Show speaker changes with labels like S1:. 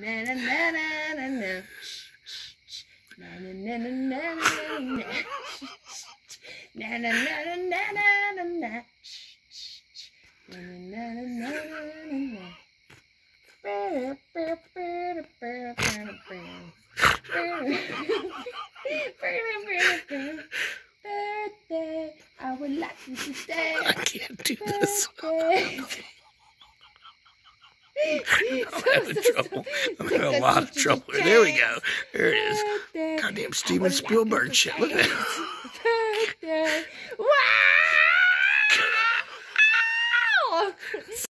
S1: I would like you to stay.
S2: I can't do this. I'm having trouble. I'm having a lot of trouble. There we go. There it is. Goddamn Steven Spielberg shit. Look at that.